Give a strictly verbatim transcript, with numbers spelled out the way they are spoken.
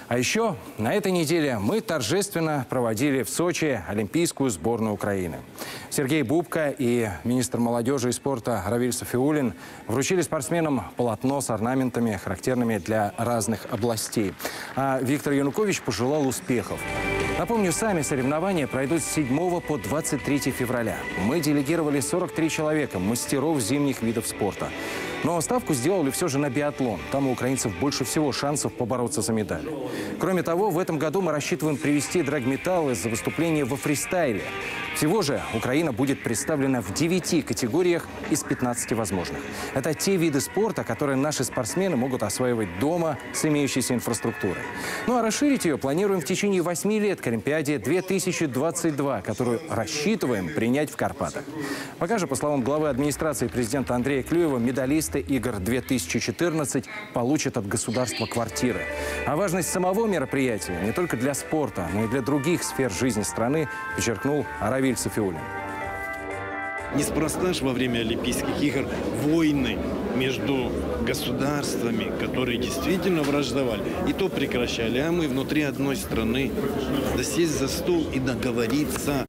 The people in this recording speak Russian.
А еще на этой неделе мы торжественно проводили в Сочи Олимпийскую сборную Украины. Сергей Бубка и министр молодежи и спорта Равиль Сафиуллин вручили спортсменам полотно с орнаментами, характерными для разных областей. А Виктор Янукович пожелал успехов. Напомню, сами соревнования пройдут с седьмого по двадцать третье февраля. Мы делегировали сорок три человека, мастеров зимних видов спорта. Но ставку сделали все же на биатлон. Там у украинцев больше всего шансов побороться за медаль. Кроме того, в этом году мы рассчитываем привезти драгметалл из-за выступления во фристайле. Всего же Украина будет представлена в девяти категориях из пятнадцати возможных. Это те виды спорта, которые наши спортсмены могут осваивать дома с имеющейся инфраструктурой. Ну а расширить ее планируем в течение восьми лет к Олимпиаде две тысячи двадцать два, которую рассчитываем принять в Карпатах. Пока же, по словам главы администрации президента Андрея Клюева, медалисты игр две тысячи четырнадцать получат от государства квартиры. А важность самого мероприятия не только для спорта, но и для других сфер жизни страны подчеркнул Равиль Сафиуллин. Неспроста ж во время Олимпийских игр войны между государствами, которые действительно враждовали, и то прекращали. А мы внутри одной страны да сесть за стол и договориться